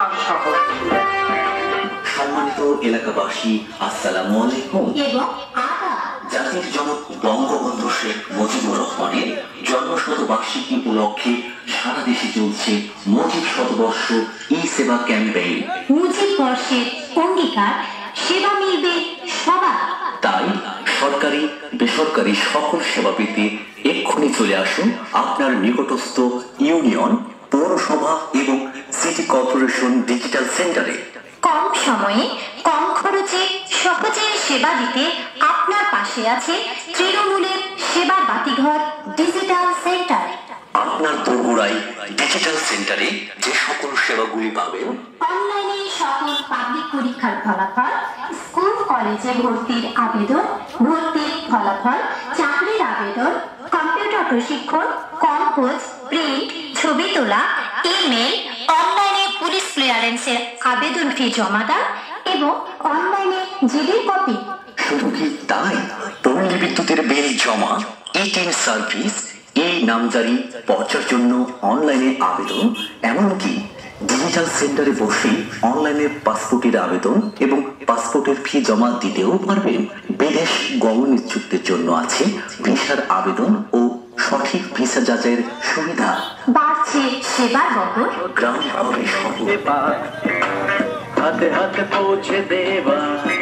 সম্মানিত এলাকাবাসী, আসসালামু আলাইকুম। জাতির জনক বঙ্গবন্ধু শেখ মুজিবুর রহমানের জন্মশতবার্ষিকী উপলক্ষে সারা দেশে চলছে মুজিব শতবর্ষ ই সেবা ক্যাম্পেইন। মুজিব বর্ষের অঙ্গীকার, সেবা মিলবে সবার। তাই সরকারি বেসরকারি সকল সেবা পেতে এক্ষুনি চলে আসুন আপনার নিকটস্থ ইউনিয়ন, পৌরসভা এবং সিটি কর্পোরেশন ডিজিটাল সেন্টারে। কম সময়ে কম খরচে সহজে সেবা দিতে আপনার পাশে আছে তৃণমূলের সেবা বাতিঘর ডিজিটাল সেন্টার। আপনার বগুড়ায় ডিজিটাল সেন্টারে যে সকল সেবাগুলি পাবেন: অনলাইনে সকল পাবলিক পরীক্ষার ফলাফল, স্কুল কলেজে ভর্তির আবেদন, ভর্তির ফলাফল, চাকরির আবেদন, কম্পিউটার প্রশিক্ষণ, কম্পোজ, প্রিন্ট, ছবি তোলা, ইমেল, অনলাইনে পুলিশ ক্লিয়ারেন্সের আবেদন ফি জমা দান এবং অনলাইনে জিডি কপি। শুধু কি তাই, পল্লী বিদ্যুতের বিল জমা, ই-টিন সার্ভিস, এই নামজারি পর্চার জন্য অনলাইনে আবেদন, এমনকি ডিজিটাল সেন্টারে বসে অনলাইনে পাসপোর্টের আবেদন এবং পাসপোর্টের ফি জমা দিতেও পারবেন। বিদেশ গমন ইচ্ছুকদের জন্য আছে ভিসার আবেদন ও সঠিক ভিসা যাচাইয়ের সুবিধা। বাড়ছে সেবার বহর, গ্রাম শহরে হাতে হাতে পৌঁছে দেবা।